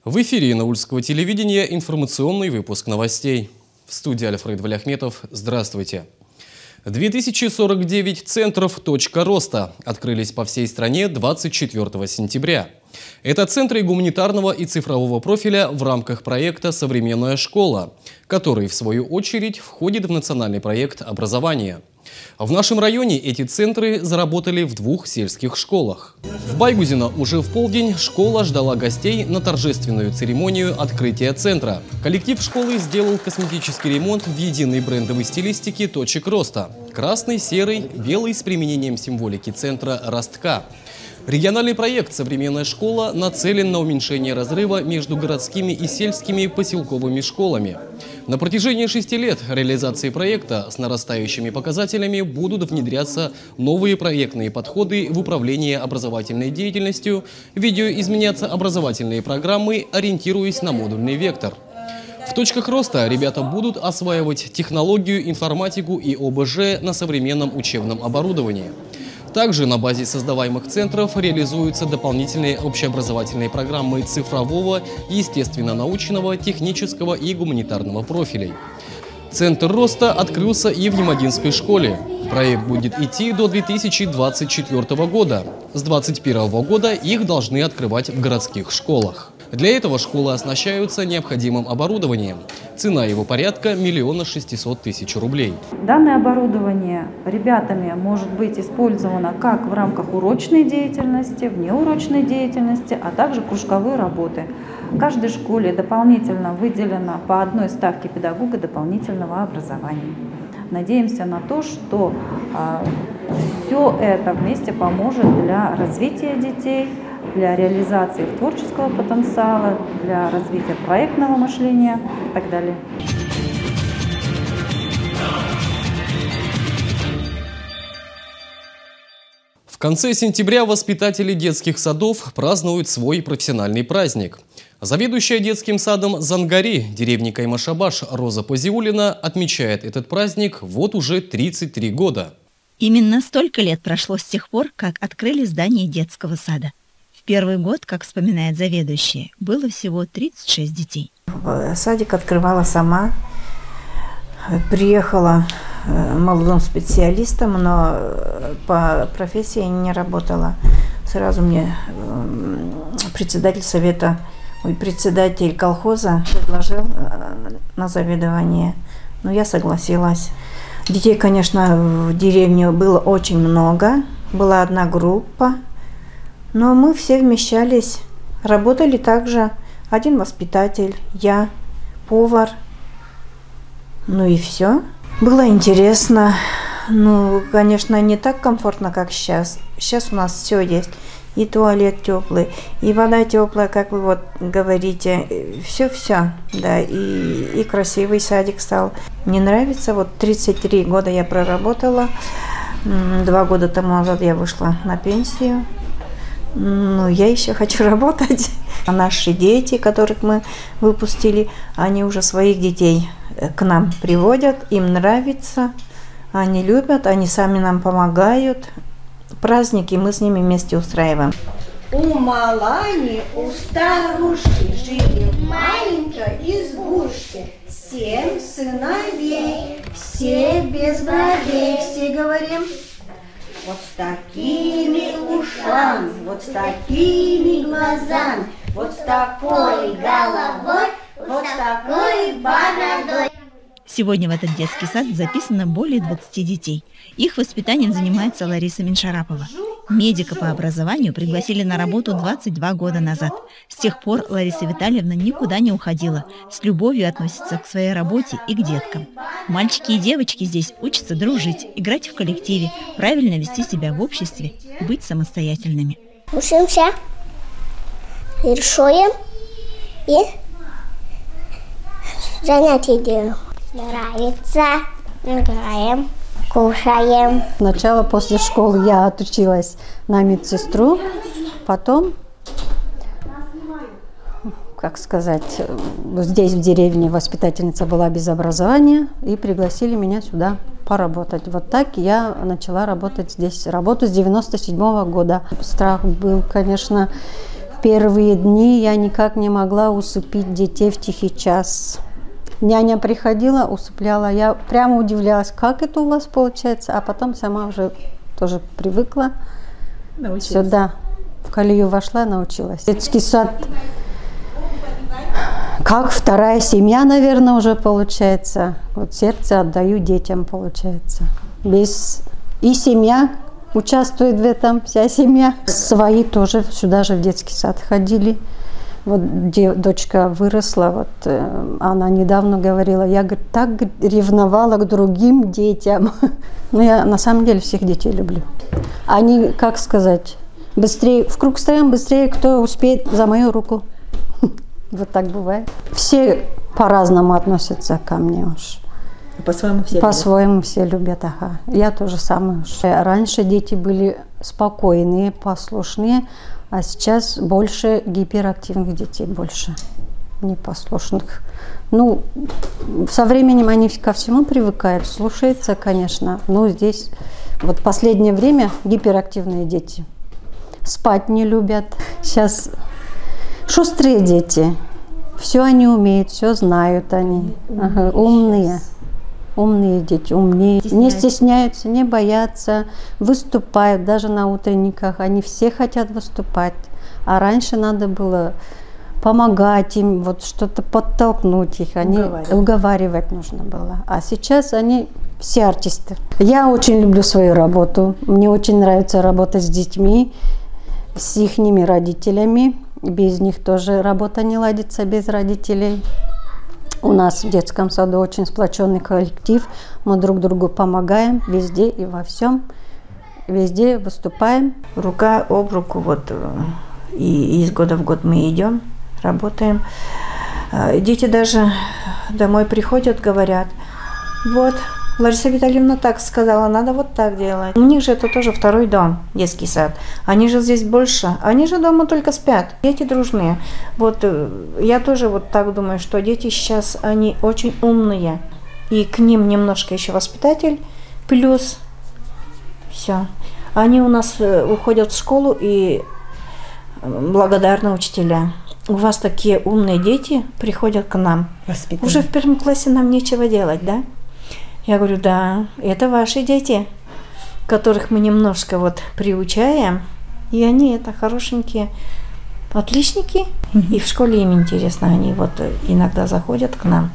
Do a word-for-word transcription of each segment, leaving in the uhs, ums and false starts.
В эфире Янаульского телевидения информационный выпуск новостей. В студии Альфред Валиахметов. Здравствуйте. две тысячи сорок девять центров «Точка роста» открылись по всей стране двадцать четвёртого сентября. Это центры гуманитарного и цифрового профиля в рамках проекта «Современная школа», который, в свою очередь, входит в национальный проект образования. В нашем районе эти центры заработали в двух сельских школах. В Байгузино уже в полдень школа ждала гостей на торжественную церемонию открытия центра. Коллектив школы сделал косметический ремонт в единой брендовой стилистике точек роста. Красный, серый, белый с применением символики центра ростка. Региональный проект «Современная школа» нацелен на уменьшение разрыва между городскими и сельскими поселковыми школами. На протяжении шести лет реализации проекта с нарастающими показателями будут внедряться новые проектные подходы в управлении образовательной деятельностью, видеоизменяться образовательные программы, ориентируясь на модульный вектор. В точках роста ребята будут осваивать технологию, информатику и О Б Ж на современном учебном оборудовании. Также на базе создаваемых центров реализуются дополнительные общеобразовательные программы цифрового, естественно-научного, технического и гуманитарного профилей. Центр роста открылся и в Немодинской школе. Проект будет идти до две тысячи двадцать четвёртого года. С две тысячи двадцать первого года их должны открывать в городских школах. Для этого школы оснащаются необходимым оборудованием. Цена его порядка миллиона шестисот тысяч рублей. Данное оборудование ребятами может быть использовано как в рамках урочной деятельности, внеурочной деятельности, а также кружковой работы. В каждой школе дополнительно выделено по одной ставке педагога дополнительного образования. Надеемся на то, что а, все это вместе поможет для развития детей, для реализации их творческого потенциала, для развития проектного мышления и так далее. В конце сентября воспитатели детских садов празднуют свой профессиональный праздник. Заведующая детским садом Зангари деревни Каймашабаш Роза Позиулина отмечает этот праздник вот уже тридцать три года. Именно столько лет прошло с тех пор, как открыли здание детского сада. В первый год, как вспоминает заведующая, было всего тридцать шесть детей. Садик открывала сама. Приехала молодым специалистом, но по профессии не работала. Сразу мне председатель совета, ой, председатель колхоза предложил на заведование. Но я согласилась. Детей, конечно, в деревне было очень много. Была одна группа. Но мы все вмещались, работали также один воспитатель, я, повар, ну и все. Было интересно, ну, конечно, не так комфортно, как сейчас. Сейчас у нас все есть, и туалет теплый, и вода теплая, как вы вот говорите, все-все, да, и, и красивый садик стал. Мне нравится, вот тридцать три года я проработала, два года тому назад я вышла на пенсию. Ну, я еще хочу работать. А наши дети, которых мы выпустили, они уже своих детей к нам приводят, им нравится, они любят, они сами нам помогают. Праздники мы с ними вместе устраиваем. У Малани, у старушки жили в маленькой избушке семь сыновей, все без бровей, все говорим. Вот с такими ушами, вот с такими глазами, вот с такой головой, вот с такой бородой. Сегодня в этот детский сад записано более двадцати детей. Их воспитанием занимается Лариса Миншарапова. Медика по образованию пригласили на работу двадцать два года назад. С тех пор Лариса Витальевна никуда не уходила, с любовью относится к своей работе и к деткам. Мальчики и девочки здесь учатся дружить, играть в коллективе, правильно вести себя в обществе, быть самостоятельными. Учимся, рисуем и занятия делаем. Нравится, играем, кушаем. Сначала после школы я отучилась на медсестру, потом, как сказать, здесь в деревне воспитательница была без образования и пригласили меня сюда поработать. Вот так я начала работать здесь. Работу с девяносто седьмого года. Страх был, конечно, первые дни я никак не могла усыпить детей в тихий час. Няня приходила, усыпляла. Я прямо удивлялась, как это у вас получается. А потом сама уже тоже привыкла. Научилась. Сюда, в колею вошла, научилась. Детский сад, как вторая семья, наверное, уже получается. Вот сердце отдаю детям, получается. Без... И семья участвует в этом, вся семья. Свои тоже сюда же в детский сад ходили. Вот дочка выросла, вот э, она недавно говорила, я говорит, так ревновала к другим детям. Но я на самом деле всех детей люблю. Они, как сказать, быстрее, в круг стоим, быстрее, кто успеет за мою руку. Вот так бывает. Все по-разному относятся ко мне уж. По-своему все По-своему все любят, ага. Я тоже самое уж. Раньше дети были спокойные, послушные. А сейчас больше гиперактивных детей, больше непослушных. Ну, со временем они ко всему привыкают, слушаются, конечно. Но здесь вот последнее время гиперактивные дети. Спать не любят. Сейчас шустрые дети. Все они умеют, все знают они. Ага, умные. Умные дети, умнее, не стесняются, не боятся, выступают даже на утренниках. Они все хотят выступать. А раньше надо было помогать им, вот что-то подтолкнуть их. Они уговаривать. уговаривать нужно было. А сейчас они все артисты. Я очень люблю свою работу. Мне очень нравится работать с детьми, с их родителями. Без них тоже работа не ладится, без родителей. У нас в детском саду очень сплоченный коллектив. Мы друг другу помогаем везде и во всем. Везде выступаем. Рука об руку, вот, и из года в год мы идем, работаем. Дети даже домой приходят, говорят, вот, Лариса Витальевна так сказала, надо вот так делать. У них же это тоже второй дом, детский сад. Они же здесь больше, они же дома только спят. Дети дружные. Вот я тоже вот так думаю, что дети сейчас, они очень умные. И к ним немножко еще воспитатель, плюс все. Они у нас уходят в школу и благодарны учителя. У вас такие умные дети приходят к нам. Воспитание. Уже в первом классе нам нечего делать, да? Я говорю, да, это ваши дети, которых мы немножко вот приучаем, и они это хорошенькие отличники, mm-hmm. и в школе им интересно, они вот иногда заходят к нам.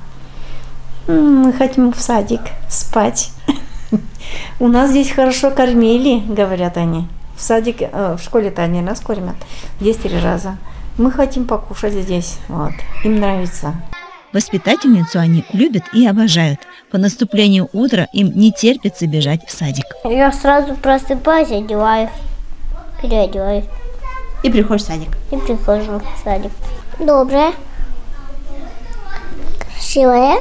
Мы хотим в садик спать. У нас здесь хорошо кормили, говорят они. В садике, в школе-то они нас кормят десять раза. Мы хотим покушать здесь, вот, им нравится. Воспитательницу они любят и обожают. По наступлению утра им не терпится бежать в садик. Я сразу просыпаюсь, одеваю, переодеваюсь. И приходишь в садик? И прихожу в садик. Добрая, красивая,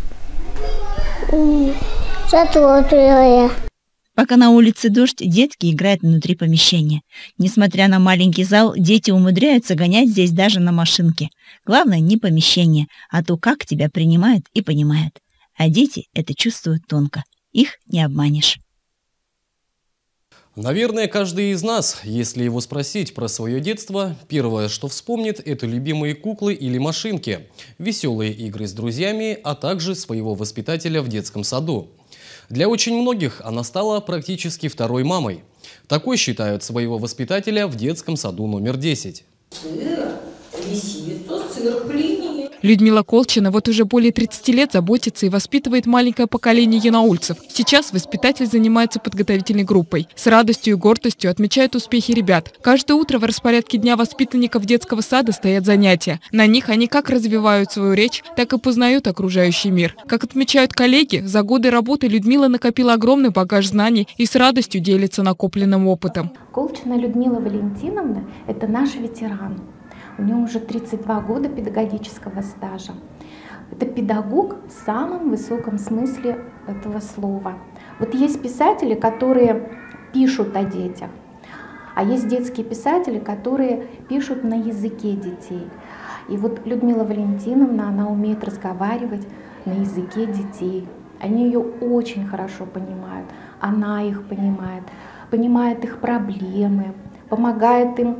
заботливая. Пока на улице дождь, детки играют внутри помещения. Несмотря на маленький зал, дети умудряются гонять здесь даже на машинке. Главное не помещение, а то, как тебя принимают и понимают. А дети это чувствуют тонко. Их не обманешь. Наверное, каждый из нас, если его спросить про свое детство, первое, что вспомнит, это любимые куклы или машинки, веселые игры с друзьями, а также своего воспитателя в детском саду. Для очень многих она стала практически второй мамой. Такой считают своего воспитателя в детском саду номер десять. Сыр, лисицу, сыр, блины. Людмила Колчина вот уже более тридцати лет заботится и воспитывает маленькое поколение янаульцев. Сейчас воспитатель занимается подготовительной группой. С радостью и гордостью отмечает успехи ребят. Каждое утро в распорядке дня воспитанников детского сада стоят занятия. На них они как развивают свою речь, так и познают окружающий мир. Как отмечают коллеги, за годы работы Людмила накопила огромный багаж знаний и с радостью делится накопленным опытом. Колчина Людмила Валентиновна – это наш ветеран. У нее уже тридцать два года педагогического стажа. Это педагог в самом высоком смысле этого слова. Вот есть писатели, которые пишут о детях, а есть детские писатели, которые пишут на языке детей. И вот Людмила Валентиновна, она умеет разговаривать на языке детей. Они ее очень хорошо понимают, она их понимает, понимает их проблемы, помогает им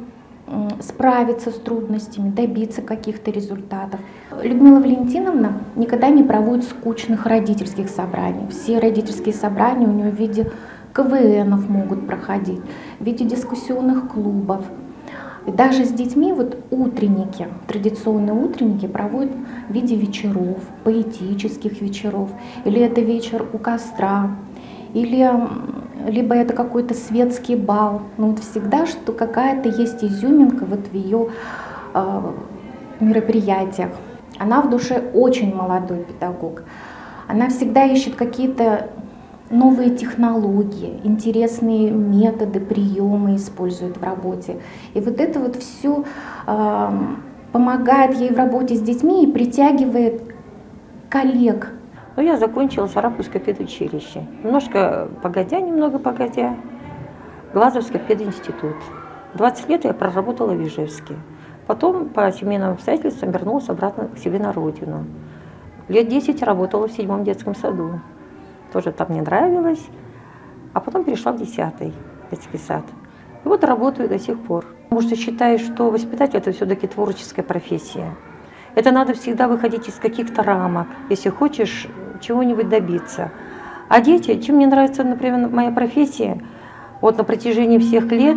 справиться с трудностями, добиться каких-то результатов. Людмила Валентиновна никогда не проводит скучных родительских собраний. Все родительские собрания у нее в виде ка вэ энов могут проходить, в виде дискуссионных клубов. И даже с детьми вот утренники, традиционные утренники проводят в виде вечеров, поэтических вечеров, или это вечер у костра, или либо это какой-то светский бал. Но вот всегда что какая-то есть изюминка вот в ее э, мероприятиях. Она в душе очень молодой педагог. Она всегда ищет какие-то новые технологии, интересные методы, приемы использует в работе. И вот это вот все э, помогает ей в работе с детьми и притягивает коллег. Ну, я закончила Сарапульское педучилище. Немножко погодя, немного погодя, Глазовский пединститут. двадцать лет я проработала в Ижевске. Потом по семейным обстоятельствам вернулась обратно к себе на родину. Лет десять работала в седьмом детском саду. Тоже там мне нравилось. А потом перешла в десятый детский сад. И вот работаю до сих пор. Потому что считаю, что воспитатель – это все-таки творческая профессия. Это надо всегда выходить из каких-то рамок, если хочешь чего-нибудь добиться. А дети, чем мне нравится, например, моя профессия, вот на протяжении всех лет,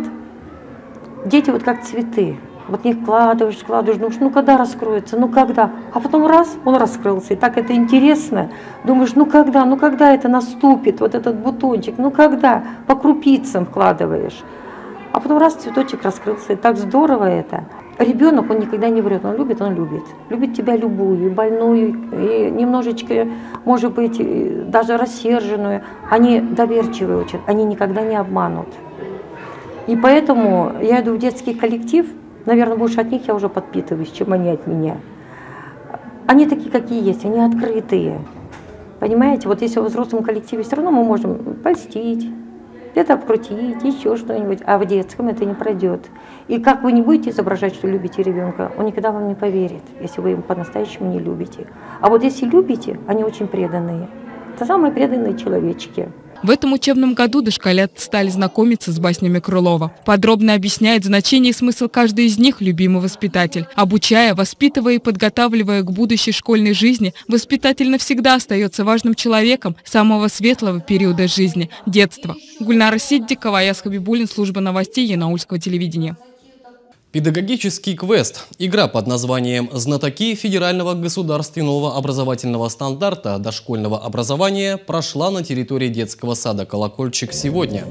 дети вот как цветы. Вот в них вкладываешь, вкладываешь, думаешь, ну когда раскроется, ну когда? А потом раз, он раскрылся, и так это интересно. Думаешь, ну когда, ну когда это наступит, вот этот бутончик, ну когда? По крупицам вкладываешь. А потом раз, цветочек раскрылся, и так здорово это. Ребенок, он никогда не врет, он любит, он любит. Любит тебя любую, и больную, и немножечко, может быть, даже рассерженную. Они доверчивые очень, они никогда не обманут. И поэтому я иду в детский коллектив, наверное, больше от них я уже подпитываюсь, чем они от меня. Они такие, какие есть, они открытые. Понимаете, вот если в взрослом коллективе все равно мы можем польстить, где-то обкрутить, еще что-нибудь, а в детском это не пройдет. И как вы не будете изображать, что любите ребенка, он никогда вам не поверит, если вы его по-настоящему не любите. А вот если любите, они очень преданные. Это самые преданные человечки. В этом учебном году дошколят стали знакомиться с баснями Крылова. Подробно объясняет значение и смысл каждой из них любимый воспитатель. Обучая, воспитывая и подготавливая к будущей школьной жизни, воспитатель навсегда остается важным человеком самого светлого периода жизни – детства. Гульнара Сиддикова, Аяз Хабибуллин, служба новостей Янаульского телевидения. Педагогический квест – игра под названием «Знатоки федерального государственного образовательного стандарта дошкольного образования» прошла на территории детского сада «Колокольчик» сегодня.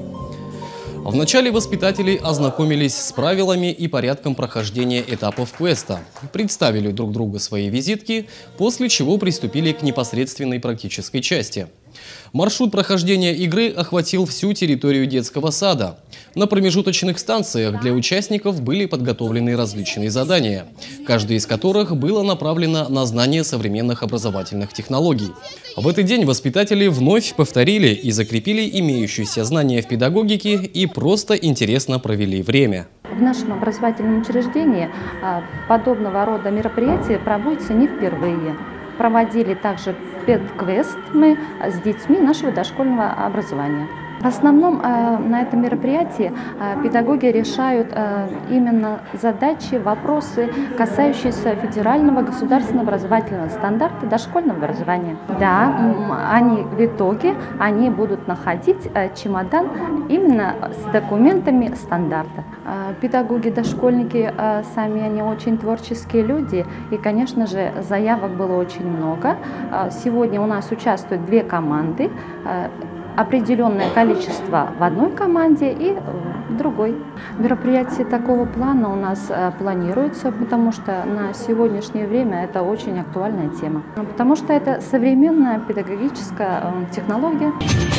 Вначале воспитатели ознакомились с правилами и порядком прохождения этапов квеста, представили друг другу свои визитки, после чего приступили к непосредственной практической части. Маршрут прохождения игры охватил всю территорию детского сада. На промежуточных станциях для участников были подготовлены различные задания, каждое из которых было направлено на знание современных образовательных технологий. В этот день воспитатели вновь повторили и закрепили имеющиеся знания в педагогике и просто интересно провели время. В нашем образовательном учреждении подобного рода мероприятия проводятся не впервые. Проводили также педквест мы с детьми нашего дошкольного образования. В основном э, на этом мероприятии э, педагоги решают э, именно задачи, вопросы, касающиеся федерального государственного образовательного стандарта дошкольного образования. Да, они в итоге они будут находить э, чемодан именно с документами стандарта. Э, педагоги, дошкольники э, сами они очень творческие люди, и, конечно же, заявок было очень много. Э, сегодня у нас участвуют две команды. Э, определенное количество в одной команде и в другой. Мероприятия такого плана у нас планируются, потому что на сегодняшнее время это очень актуальная тема. Потому что это современная педагогическая технология.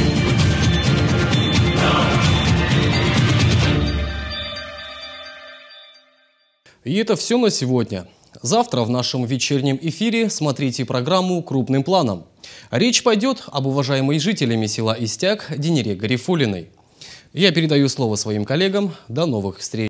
И это все на сегодня. Завтра в нашем вечернем эфире смотрите программу «Крупным планом». Речь пойдет об уважаемой жителями села Истяк Динере Гарифуллиной. Я передаю слово своим коллегам. До новых встреч.